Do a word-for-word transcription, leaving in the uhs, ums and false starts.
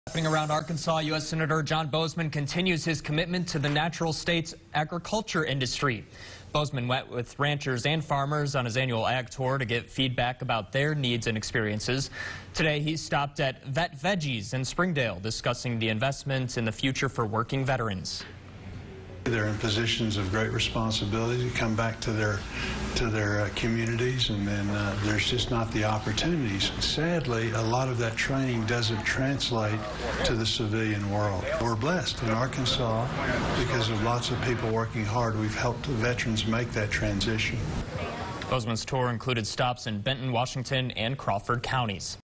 Happening around Arkansas, U S Senator John Boozman continues his commitment to the natural state's agriculture industry. Boozman met with ranchers and farmers on his annual ag tour to get feedback about their needs and experiences. Today, he stopped at Vet Veggies in Springdale, discussing the investments in the future for working veterans. They're in positions of great responsibility to come back to their to their uh, communities, and then uh, there's just not the opportunities. Sadly, a lot of that training doesn't translate to the civilian world. We're blessed in Arkansas because of lots of people working hard. We've helped veterans make that transition. Boozman's tour included stops in Benton, Washington, and Crawford counties.